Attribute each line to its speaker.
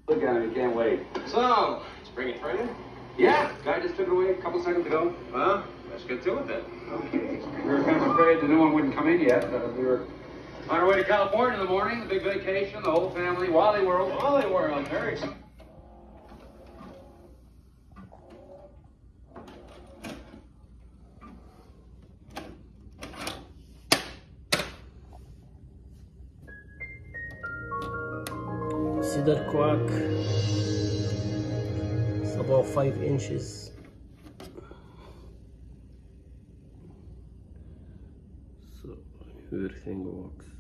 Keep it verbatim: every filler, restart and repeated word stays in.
Speaker 1: Look at him, he can't wait.
Speaker 2: So, spring it training?
Speaker 1: Yeah, guy just took it away a couple seconds ago.
Speaker 2: Well, let's get to it then.
Speaker 1: Okay. We were kind of afraid the new one wouldn't come in yet. Uh, we were on our way to California in the morning, the big vacation, the whole family, Wally World.
Speaker 2: Wally World, very exciting.
Speaker 3: See that crack? It's about five inches. So everything works.